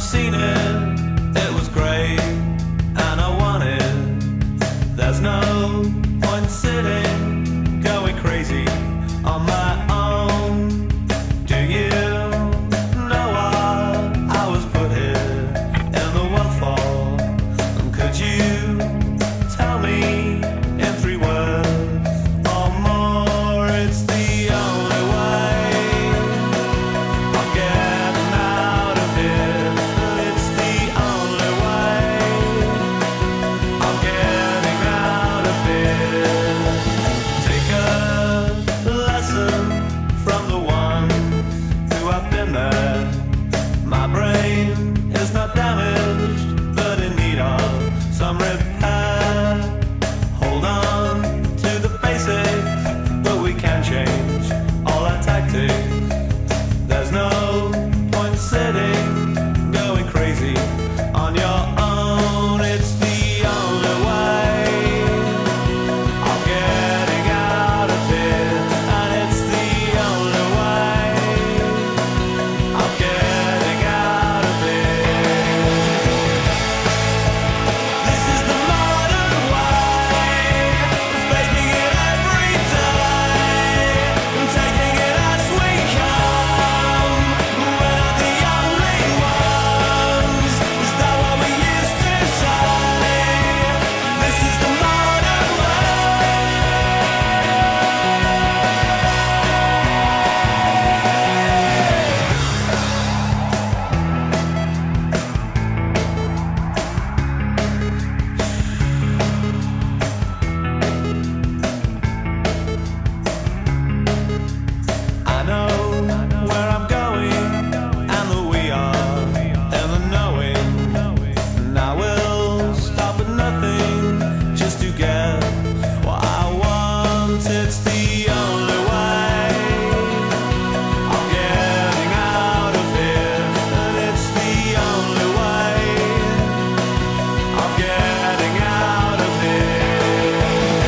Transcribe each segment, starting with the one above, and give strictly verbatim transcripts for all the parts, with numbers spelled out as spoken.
seen it, it was great, and I want it. There's no point sitting, going crazy on my own. Do you know what I was put here in the world for? And could you tell me in three words or more? It's the only way of getting out of here. It's the only way of getting out of here. Take a lesson from the ones who have been there. My brain is not damaged, but in need of some repair. Hold on to the basics, but we can change all our tactics. There's no point sitting, going crazy on your own. It's the only way of getting out of here, and it's the only way of getting out of here. This is the modern way, faking it every day, and taking it as we come. We're not the only ones. Is that what we used to say? This is the modern way. I know where I'm going, and that we are in the knowing. And I will stop at nothing just to get what I want. It's the only way of getting out of here, and it's the only way of getting out of here.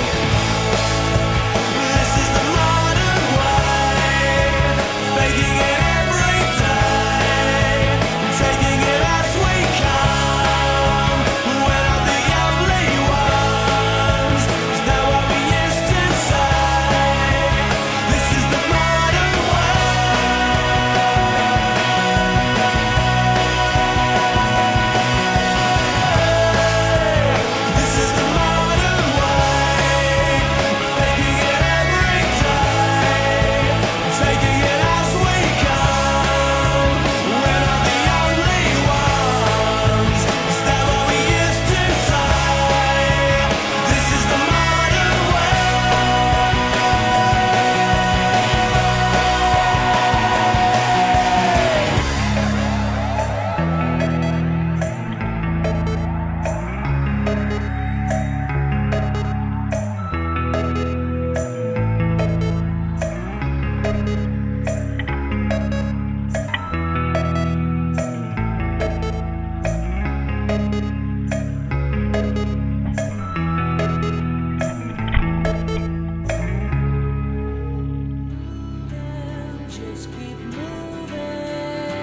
This is the modern way, faking it every day, taking it as we come. We're not the only ones. Is that what we used to say? This is the modern way. This is the modern way, faking it every day, taking it as we come. We're not the only ones. Is that what we used to say? This is the modern way. Just keep moving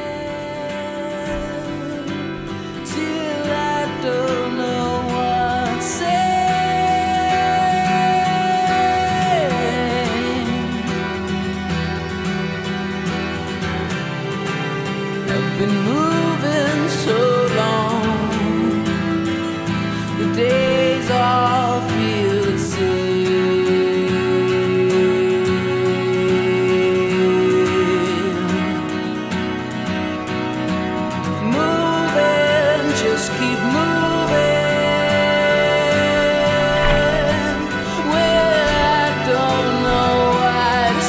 till I don't know what to say. I've been moving so long, the days all feel the same. Moving, just keep moving, where I don't know why to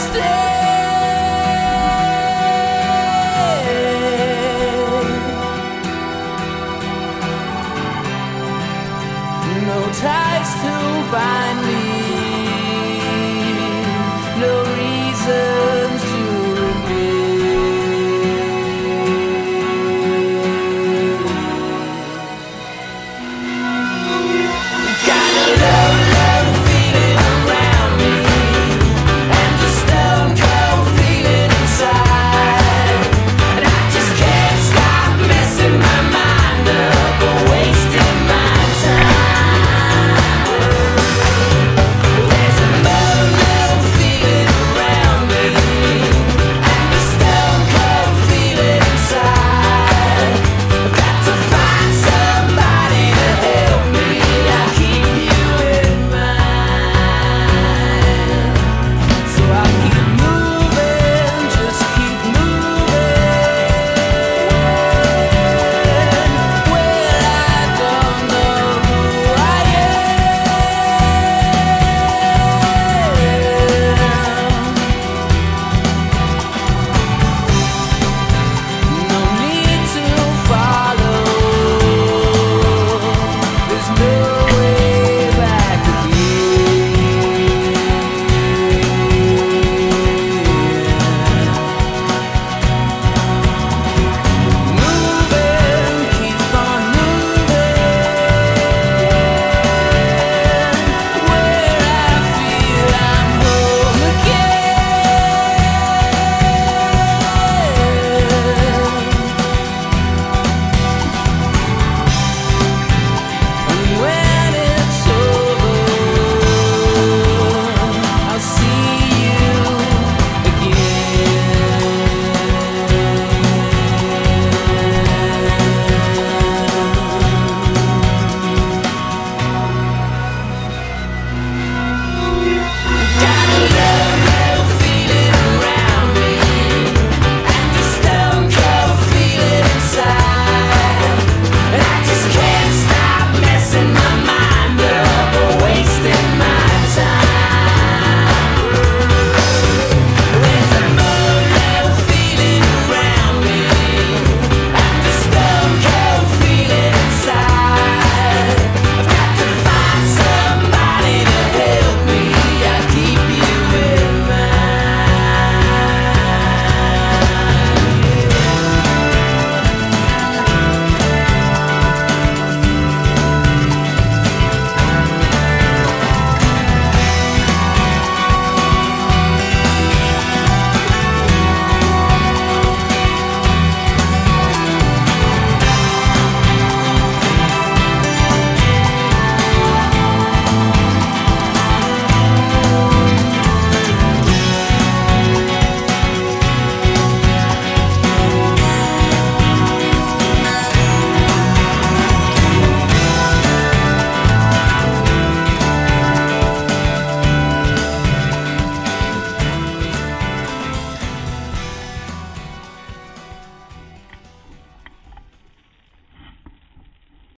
stay. No ties to bind.